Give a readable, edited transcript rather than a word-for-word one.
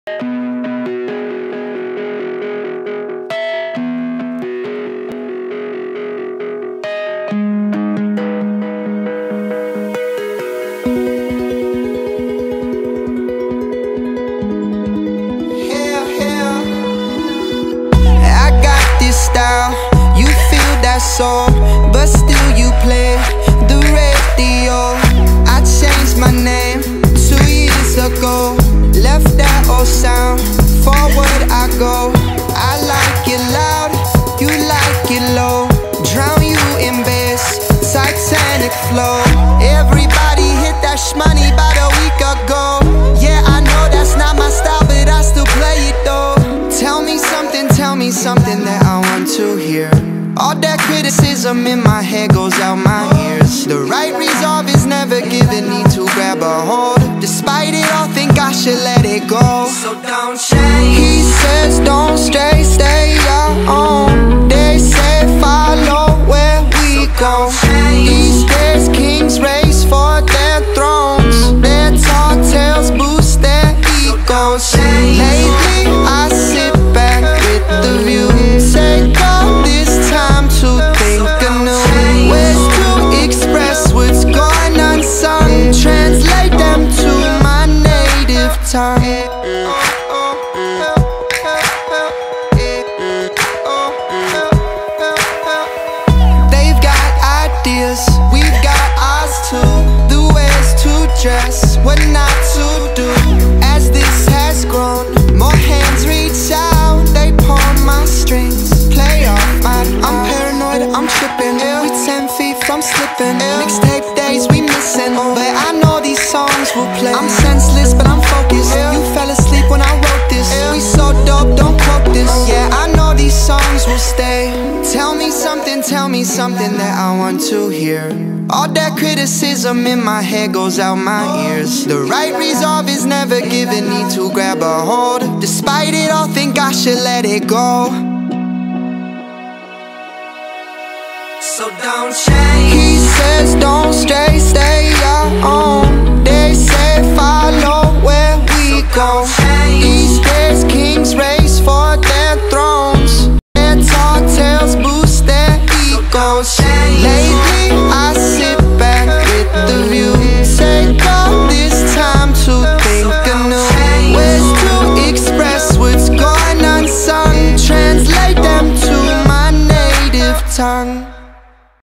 You feel that soul, but still you play the radio. I changed my name 2 years ago. Left that old sound, forward I go. I like it loud, you like it low. Drown you in bass, Titanic flow. Everybody hit that shmoney about a week ago. Yeah, I know that's not my style, but I still play it though. Tell me something that I want to hear. All that criticism in my head goes out my ears. The right resolve is never given, need to grab a hold. Despite it all, think I should let it go. So don't change. He says don't stray, stay your own. They say follow where we go. These days kings race for their thrones. Their tall tales boost their egos. Lately I sit back with the view. Take all this time to think anew. Ways to express what's gone unsung. Translate them to my native tongue. They've got ideas, we've got ours too. The ways to dress, what not to do. As this has grown, more hands reach out. They pull my strings, play off my I'm paranoid, I'm tripping. We 10 feet from slipping. Mixtape days we missing, but I know these songs will play. I'm senseless but I'm focused. You fell asleep when I wrote this. We so dope, don't quote this. Yeah, I know these songs will stay. Tell me something that I want to hear. All that criticism in my head goes out my ears. The right resolve is never given, need to grab a hold. Despite it all, think I should let it go. So don't change. He says don't stray,